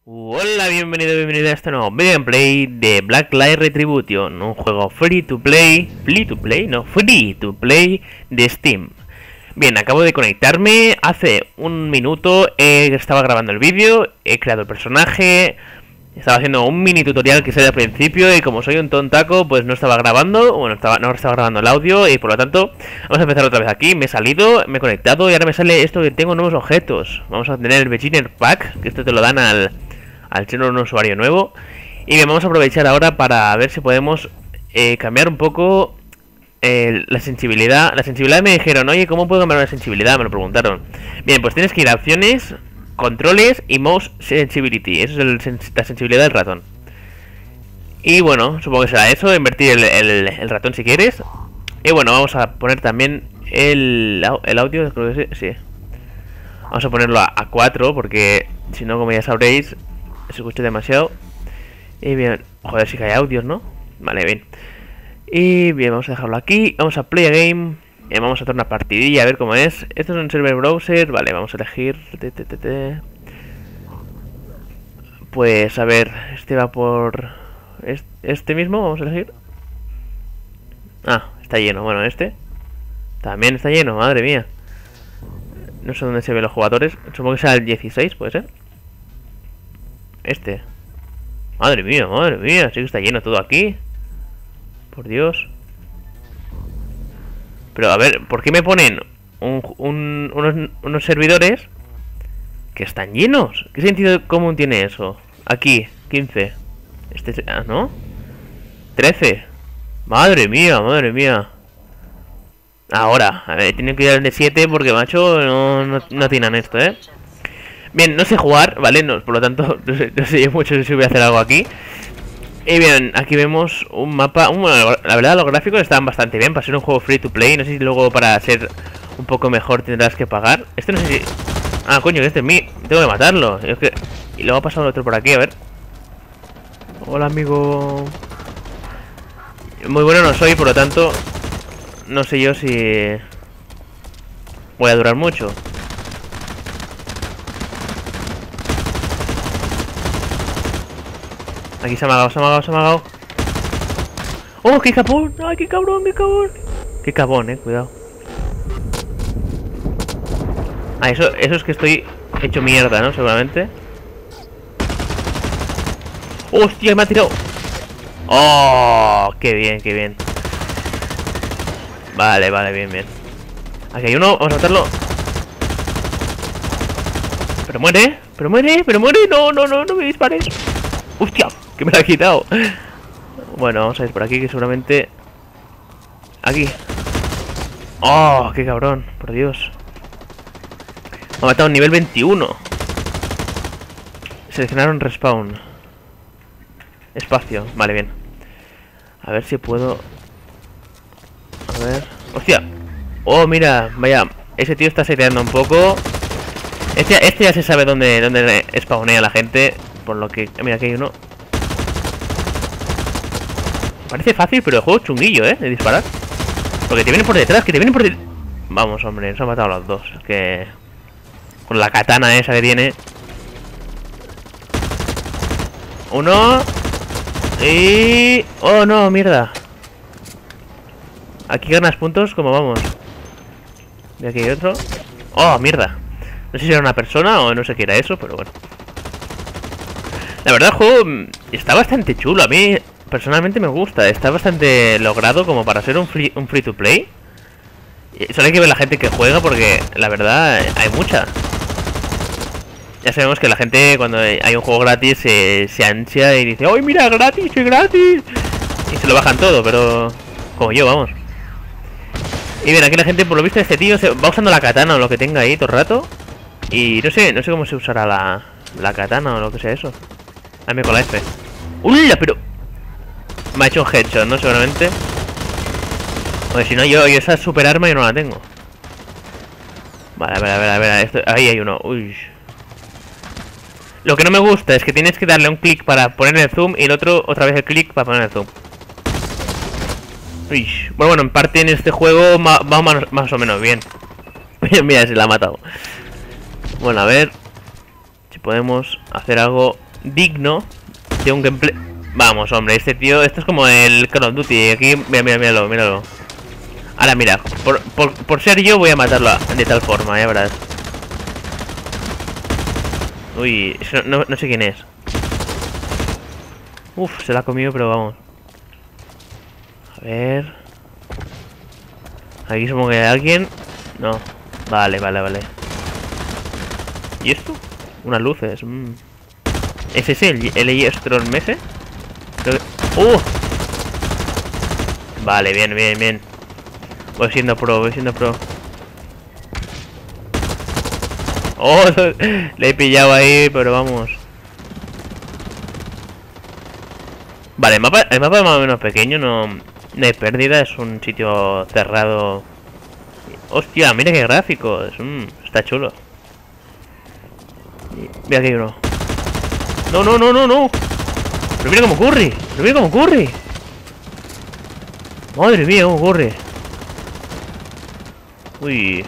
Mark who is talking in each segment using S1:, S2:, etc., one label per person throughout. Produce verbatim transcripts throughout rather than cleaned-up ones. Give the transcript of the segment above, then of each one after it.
S1: Hola, bienvenido, bienvenido a este nuevo gameplay de Blacklight Retribution, un juego free to play, free to play, no, free to play de Steam. Bien, acabo de conectarme, hace un minuto eh, estaba grabando el vídeo, he creado el personaje, estaba haciendo un mini tutorial que sale al principio y como soy un tontaco, pues no estaba grabando, bueno, estaba, no estaba grabando el audio y por lo tanto vamos a empezar otra vez aquí. Me he salido, me he conectado y ahora me sale esto que tengo nuevos objetos. Vamos a tener el Beginner Pack, que esto te lo dan al... al ser un usuario nuevo. Y bien, vamos a aprovechar ahora para ver si podemos eh, cambiar un poco eh, la sensibilidad. La sensibilidad me dijeron, oye, ¿cómo puedo cambiar la sensibilidad? Me lo preguntaron. Bien, pues tienes que ir a opciones, controles y mouse sensibility. Eso es el, la sensibilidad del ratón. Y bueno, supongo que será eso, invertir el, el, el ratón si quieres. Y bueno, vamos a poner también el, el audio, creo que sí, sí. Vamos a ponerlo a, a cuatro porque si no, como ya sabréis, se escucha demasiado. Y bien, joder, si que hay audios, ¿no? Vale, bien. Y bien, vamos a dejarlo aquí. Vamos a play a game. Y vamos a hacer una partidilla a ver cómo es. Esto es un server browser. Vale, vamos a elegir. Pues a ver, este va por... Este mismo, vamos a elegir. Ah, está lleno. Bueno, este también está lleno, madre mía. No sé dónde se ven los jugadores. Supongo que sea el dieciséis, puede ser. Este. Madre mía, madre mía. Sí que está lleno todo aquí. Por Dios. Pero a ver, ¿por qué me ponen un, un, unos, unos servidores que están llenos? ¿Qué sentido común tiene eso? Aquí, quince. Este, ah, ¿no? trece. Madre mía, madre mía. Ahora, a ver, tienen que ir al de siete porque, macho, no, no, no atinan esto, ¿eh? Bien, no sé jugar, ¿vale? No, por lo tanto, no sé, no sé mucho si voy a hacer algo aquí. Y bien, aquí vemos un mapa... Un, bueno, la verdad, los gráficos están bastante bien para ser un juego free to play. No sé si luego para ser un poco mejor tendrás que pagar. Este no sé si... Ah, coño, que este es mío. Tengo que matarlo. Es que... Y luego ha pasado otro por aquí, a ver. Hola, amigo. Muy bueno no soy, por lo tanto... No sé yo si... voy a durar mucho. Aquí se ha amagado, se ha amagado, se ha amagado. ¡Oh, qué cabrón! ¡Ay, qué cabrón, qué cabrón! Qué cabrón, eh, cuidado. Ah, eso, eso es que estoy hecho mierda, ¿no? Seguramente. ¡Hostia, me ha tirado! ¡Oh! ¡Qué bien, qué bien! Vale, vale, bien, bien. Aquí hay uno, vamos a matarlo. Pero muere, pero muere, pero muere. No, no, no, no me dispares. ¡Hostia! Que me la ha quitado. Bueno, vamos a ir por aquí, que seguramente... Aquí. ¡Oh! ¡Qué cabrón! Por Dios. Me ha matado nivel veintiuno. Seleccionaron respawn. Espacio. Vale, bien. A ver si puedo... A ver... ¡Hostia! ¡Oh, mira! Vaya, ese tío está seteando un poco. Este, este ya se sabe dónde, dónde spawnea la gente. Por lo que... Mira, aquí hay uno. Parece fácil, pero el juego es chunguillo, ¿eh? De disparar. Porque te vienen por detrás, que te vienen por detrás. Vamos, hombre, nos han matado a los dos. Es que... Con la katana esa que tiene. Uno. Y... ¡Oh, no! ¡Mierda! Aquí ganas puntos, como vamos. Y aquí hay otro. ¡Oh, mierda! No sé si era una persona o no sé qué era eso, pero bueno. La verdad, el juego está bastante chulo. A mí, personalmente, me gusta. Está bastante logrado como para ser un free, un free to play. Y solo hay que ver la gente que juega porque, la verdad, hay mucha. Ya sabemos que la gente, cuando hay un juego gratis, se, se ansia y dice, ¡ay, mira, gratis, es gratis! Y se lo bajan todo, pero... Como yo, vamos. Y bien, aquí la gente, por lo visto, este tío se va usando la katana o lo que tenga ahí todo el rato. Y no sé, no sé cómo se usará la, la katana o lo que sea eso. Dame con la F. ¡Uy! Pero... Me ha hecho un headshot, ¿no? Seguramente. Porque si no, yo, yo esa super arma yo no la tengo. Vale, a ver, a ver, a ver. Esto, ahí hay uno. Uy. Lo que no me gusta es que tienes que darle un clic para poner el zoom y el otro otra vez el clic para poner el zoom. Uy. Bueno, bueno, en parte en este juego va más, más o menos bien. Mira, se la ha matado. Bueno, a ver si podemos hacer algo digno de un gameplay. Vamos, hombre, este tío, esto es como el Call of Duty. Aquí, mira, mira, míralo, míralo. Ahora mira, por, por, por ser yo voy a matarlo de tal forma, ya verás. Uy, no, no sé quién es. Uf, se la ha comido, pero vamos. A ver. Aquí supongo que hay alguien. No. Vale, vale, vale. ¿Y esto? Unas luces. Mm. ¿Es ese el, el Electron ese? Creo que... ¡Uh! Vale, bien, bien, bien. Voy siendo pro, voy siendo pro. Oh, le he pillado ahí, pero vamos. Vale, el mapa, el mapa es más o menos pequeño, no, no hay pérdida, es un sitio cerrado. Hostia, mira qué gráficos. Mm, está chulo. Mira que hay uno. No, no, no, no, no. Pero mira cómo corre. Pero mira cómo corre. Madre mía, cómo corre. Uy.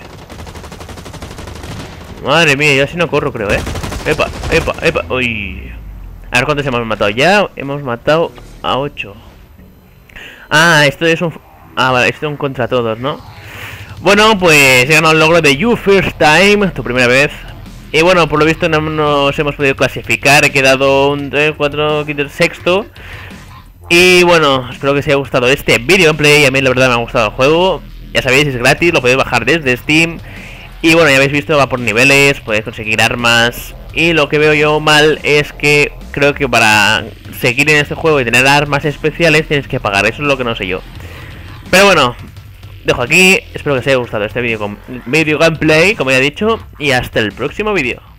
S1: Madre mía, yo así no corro, creo, eh. Epa, epa, epa. Uy. A ver cuántos hemos matado. Ya hemos matado a ocho. Ah, esto es un... Ah, vale, esto es un contra todos, ¿no? Bueno, pues he ganado el logro de You First Time, tu primera vez. Y bueno, por lo visto no nos hemos podido clasificar. He quedado un tres, cuatro, quinto, sexto. Y bueno, espero que os haya gustado este video gameplay. A mí la verdad me ha gustado el juego. Ya sabéis, es gratis, lo podéis bajar desde Steam. Y bueno, ya habéis visto, va por niveles, podéis conseguir armas. Y lo que veo yo mal es que creo que para seguir en este juego y tener armas especiales tienes que pagar. Eso es lo que no sé yo. Pero bueno, dejo aquí. Espero que os haya gustado este vídeo con video gameplay, como ya he dicho. Y hasta el próximo vídeo.